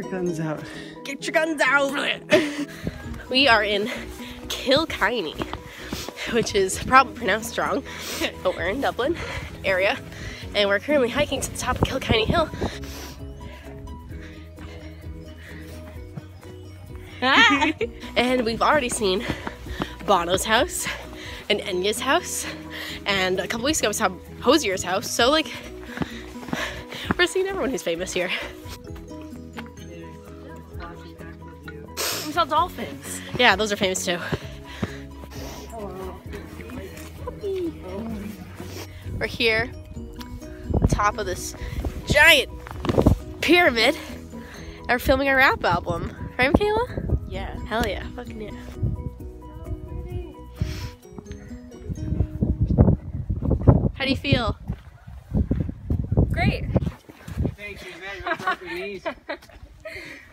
your guns out. Get your guns out! We are in Killiney, which is probably pronounced wrong, but we're in Dublin area, and we're currently hiking to the top of Killiney Hill. And we've already seen Bono's house and Enya's house, and a couple weeks ago we saw Hosier's house, so like we're seeing everyone who's famous here. We saw dolphins. Yeah, those are famous too. We're here on top of this giant pyramid and we're filming our rap album. Right, Michaela? Yeah. Hell yeah. Fucking yeah. How do you feel? Great. Thanks, you broke your knees.